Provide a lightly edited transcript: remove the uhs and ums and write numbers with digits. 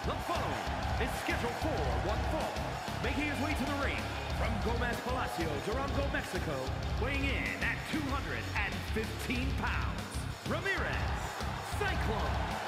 The following is scheduled for one fall, making his way to the ring from Gomez Palacio, Durango, Mexico, weighing in at 215 pounds, Ramirez, Cyclone